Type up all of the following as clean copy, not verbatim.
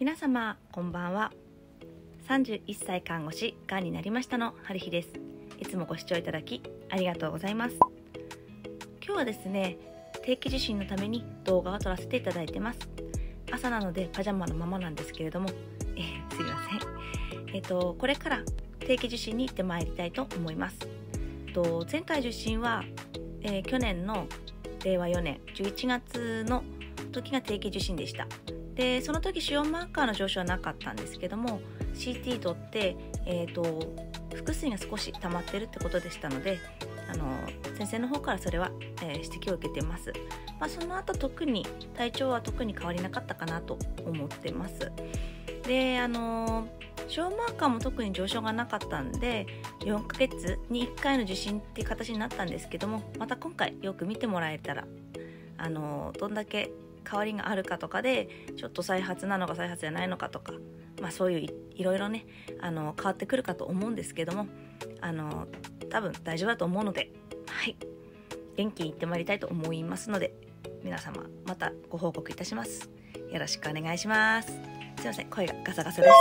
皆様こんばんは。31歳看護師がんになりましたの春日です。いつもご視聴いただきありがとうございます。今日はですね、定期受診のために動画を撮らせていただいてます。朝なのでパジャマのままなんですけれども、すいません。これから定期受診に行ってまいりたいと思います。前回受診は、去年の令和4年11月の時が定期受診でした。でその時腫瘍マーカーの上昇はなかったんですけども、 CT 取って、腹水が少し溜まってるってことでしたので、先生の方からそれは、指摘を受けてます。その後体調は特に変わりなかったかなと思ってます。で腫瘍マーカーも特に上昇がなかったんで、4ヶ月に1回の受診っていう形になったんですけども、また今回よく見てもらえたらどんだけ変わりがあるかとかで、ちょっと再発なのか再発じゃないのかとか、そういういろいろね変わってくるかと思うんですけども、多分大丈夫だと思うので、元気にいってまいりたいと思いますので、皆様またご報告いたします。よろしくお願いします。すいません、声がガサガサです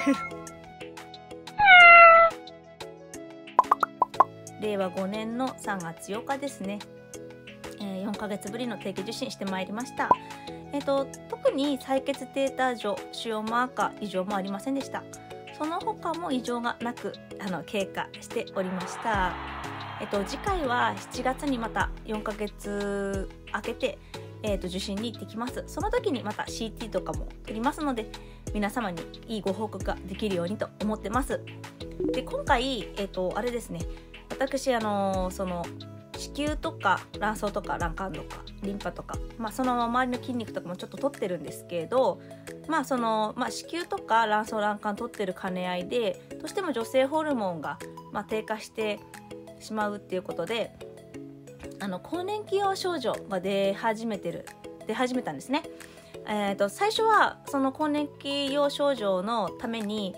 令和5年の3月8日ですね、4ヶ月ぶりの定期受診してまいりました。特に採血データ上腫瘍マーカー異常もありませんでした。その他も異常がなく経過しておりました。次回は7月にまた4ヶ月空けて、受診に行ってきます。その時にまた CT とかも取りますので、皆様にいいご報告ができるようにと思ってます。で今回、あれですね、私その子宮とか卵巣とか卵管とかリンパとか、その周りの筋肉とかもちょっと取ってるんですけど、子宮とか卵巣卵管取ってる兼ね合いで、どうしても女性ホルモンが、低下してしまうっていうことで、更年期用症状が出始めたんですね。最初はその更年期用症状のために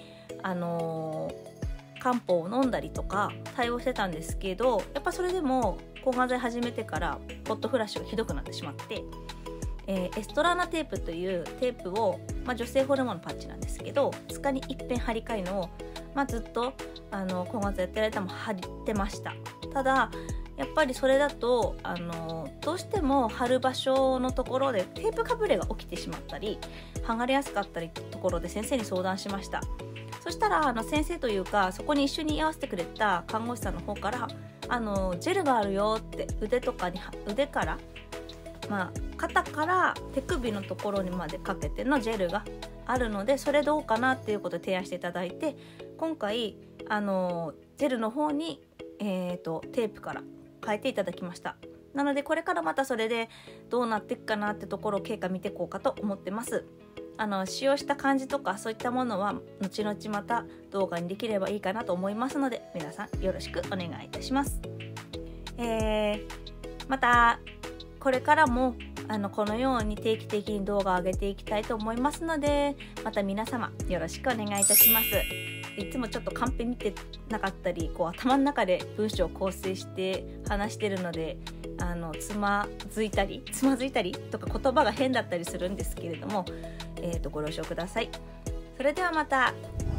漢方を飲んだりとか対応してたんですけど、やっぱそれでも抗がん剤始めてからホットフラッシュがひどくなってしまって、エストラーナテープというテープを、女性ホルモンのパッチなんですけど、2日に一遍貼り替えるのを、ずっと抗がん剤やってられたらも貼ってました。ただやっぱりそれだとどうしても貼る場所のところでテープかぶれが起きてしまったり、剥がれやすかったりところで先生に相談しました。そしたら先生というか、そこに一緒に居合わせてくれた看護師さんの方からジェルがあるよって、腕から、肩から手首のところにまでかけてのジェルがあるので、それどうかなっていうことで提案していただいて、今回ジェルの方に、テープから変えていただきました。なのでこれからまたそれでどうなっていくかなってところを経過見ていこうかと思ってます。使用した感じとかそういったものは後々また動画にできればいいかなと思いますので、皆さんよろしくお願いいたします。またこれからもこのように定期的に動画を上げていきたいと思いますので、また皆様よろしくお願いいたします。いつもちょっとカンペ見てなかったり、頭の中で文章を構成して話してるので、つまずいたりとか言葉が変だったりするんですけれども、ご了承ください。それではまた。